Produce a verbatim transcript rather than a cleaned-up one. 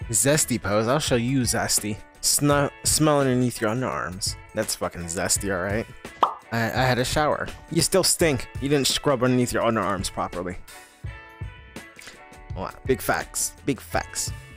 Zesty pose. I'll show you Zesty. Snu smell underneath your underarms. That's fucking zesty, alright? I, I had a shower. You still stink. You didn't scrub underneath your underarms properly. Wow. Big facts. Big facts.